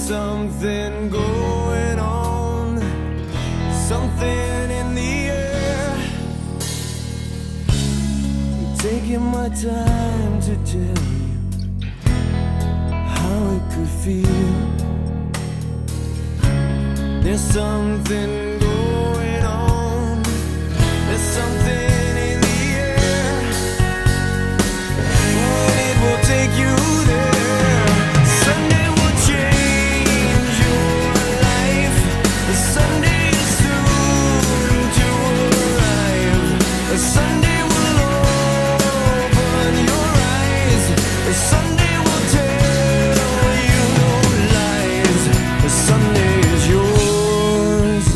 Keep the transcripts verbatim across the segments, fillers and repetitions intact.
something going on, something in the air. I'm taking my time to tell you how it could feel. There's something going on, there's something in the air. Oh, it will take you there. Sunday will change your life. Sunday is soon to arrive. Sunday will open your eyes. Sunday will tell you no lies. Sunday is yours.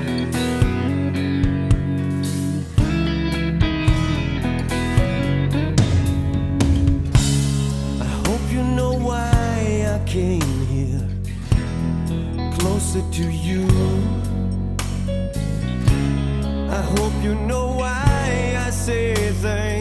I hope you know why I came here, closer to you. I hope you know why I say things